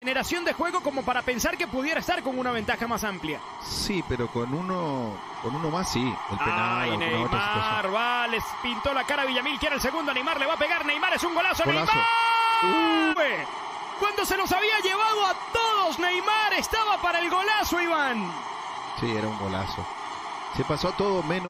generación de juego como para pensar que pudiera estar con una ventaja más amplia. Sí, pero con uno más sí. El penal, Ay, alguna otra situación. Neymar, va, les pintó la cara a Villamil, quiere el segundo, Neymar le va a pegar, Neymar es un golazo, Golazo. Neymar. Cuando se los había llevado a todos, Neymar estaba para el golazo, Iván. Sí, era un golazo. Se pasó a todo menos.